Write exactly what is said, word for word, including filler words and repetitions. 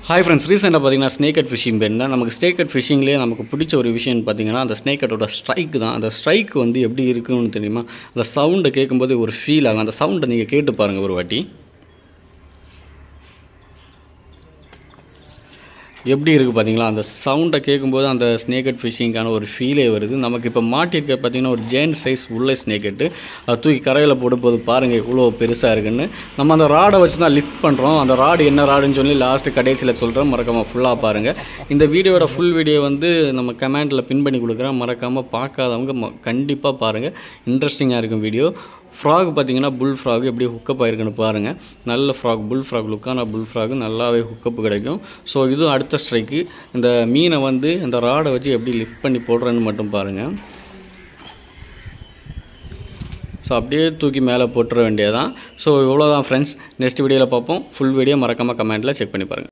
Hi friends, ரீசெண்டாக பார்த்தீங்கன்னா snake cut phishing போயிருந்தேன். நமக்கு ஸ்னேக் கட் ஃபிஷிங்லேயே நமக்கு பிடிச்ச ஒரு விஷயம்னு பார்த்தீங்கன்னா அந்த ஸ்னேக் கட்டோட ஸ்ட்ரைக் தான். அந்த ஸ்ட்ரைக் வந்து எப்படி இருக்குன்னு தெரியுமா? அந்த சவுண்டை கேட்கும்போது ஒரு ஃபீல் ஆகும். அந்த சவுண்டை நீங்கள் கேட்டு பாருங்கள் ஒரு வாட்டி. எப்படி இருக்குது பார்த்தீங்களா? அந்த சவுண்டை கேட்கும்போது அந்த ஸ்னேக் கட் ஃபிஷிங்கான ஒரு ஃபீலே வருது. நமக்கு இப்போ மாட்டிருக்க பார்த்தீங்கன்னா ஒரு ஜெயண்ட் சைஸ் உள்ள ஸ்னேக் கட்டு. அதை தூக்கி கரையில் போடும்போது பாருங்கள் இவ்வளோ பெருசாக இருக்குன்னு. நம்ம அந்த ராடை வச்சு தான் லிஃப்ட் பண்ணுறோம். அந்த ராடு என்ன ராடுன்னு சொல்லி லாஸ்ட்டு கடைசியில் சொல்கிறோம். மறக்காமல் ஃபுல்லாக பாருங்கள். இந்த வீடியோட ஃபுல் வீடியோ வந்து நம்ம கமெண்டில் பின் பண்ணி கொடுக்குறேன். மறக்காமல் பார்க்காதவங்க ம கண்டிப்பாக பாருங்கள். இன்ட்ரெஸ்டிங்காக இருக்கும் வீடியோ. ஃப்ராக் பார்த்தீங்கன்னா புல் ஃப்ராக் எப்படி ஹுக்கப் ஆகிருக்குன்னு பாருங்கள். நல்ல ஃப்ராக், புல் ஃப்ராக், லுக்கான புல் ஃப்ராக் நல்லாவே ஹுக்கப் கிடைக்கும். ஸோ இதுவும் அடுத்த ஸ்ட்ரைக்கு. இந்த மீனை வந்து இந்த ராடை வச்சு எப்படி லிஃப்ட் பண்ணி போடுறேன்னு மட்டும் பாருங்கள். ஸோ அப்படியே தூக்கி மேலே போட்டுற வேண்டியதான். ஸோ இவ்வளோ தான் ஃப்ரெண்ட்ஸ். நெக்ஸ்ட் வீடியோவில் பார்ப்போம். ஃபுல் வீடியோ மறக்காமல் கமெண்ட்டில் செக் பண்ணி பாருங்கள்.